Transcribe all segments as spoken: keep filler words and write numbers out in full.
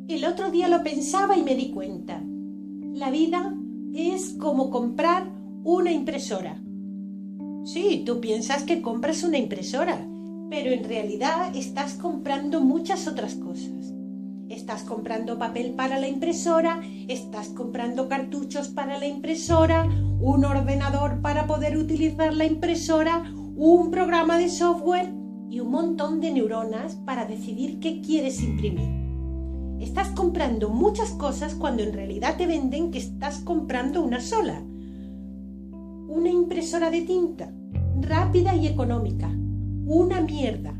El otro día lo pensaba y me di cuenta. La vida es como comprar una impresora. Sí, tú piensas que compras una impresora, pero en realidad estás comprando muchas otras cosas. Estás comprando papel para la impresora, estás comprando cartuchos para la impresora, un ordenador para poder utilizar la impresora, un programa de software y un montón de neuronas para decidir qué quieres imprimir. Estás comprando muchas cosas cuando en realidad te venden que estás comprando una sola. Una impresora de tinta, rápida y económica. Una mierda.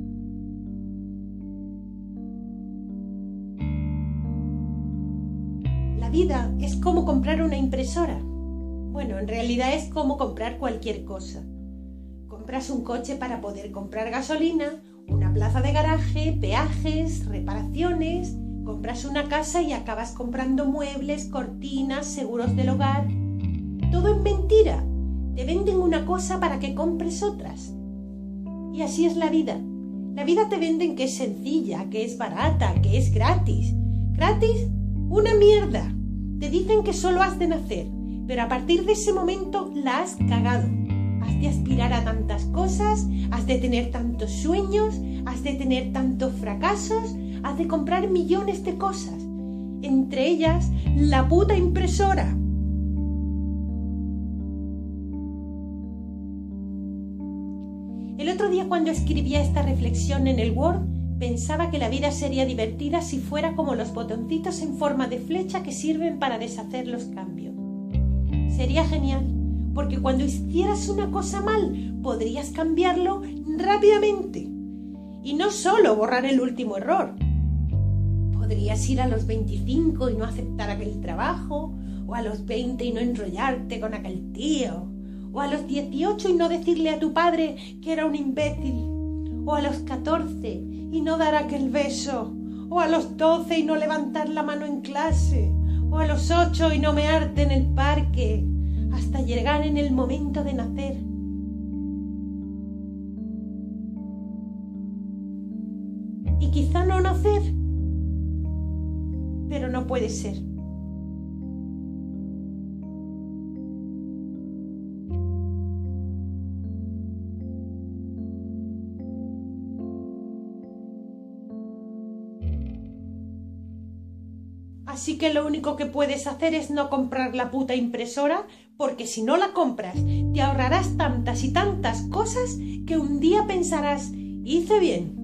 La vida es como comprar una impresora. Bueno, en realidad es como comprar cualquier cosa. Compras un coche para poder comprar gasolina, una plaza de garaje, peajes, reparaciones. Compras una casa y acabas comprando muebles, cortinas, seguros del hogar. Todo es mentira. Te venden una cosa para que compres otras. Y así es la vida. La vida te venden que es sencilla, que es barata, que es gratis. ¿Gratis? ¡Una mierda! Te dicen que solo has de nacer, pero a partir de ese momento la has cagado. Has de aspirar a tantas cosas, has de tener tantos sueños, has de tener tantos fracasos, has de comprar millones de cosas, entre ellas la puta impresora. El otro día cuando escribía esta reflexión en el Word, pensaba que la vida sería divertida si fuera como los botoncitos en forma de flecha que sirven para deshacer los cambios. Sería genial, porque cuando hicieras una cosa mal, podrías cambiarlo rápidamente. Y no solo borrar el último error. Podrías ir a los veinticinco y no aceptar aquel trabajo, o a los veinte y no enrollarte con aquel tío, o a los dieciocho y no decirle a tu padre que era un imbécil, o a los catorce y no dar aquel beso, o a los doce y no levantar la mano en clase, o a los ocho y no mearte en el parque, hasta llegar en el momento de nacer. Y quizá no nacer, pero no puede ser. Así que lo único que puedes hacer es no comprar la puta impresora, porque si no la compras, te ahorrarás tantas y tantas cosas que un día pensarás, hice bien.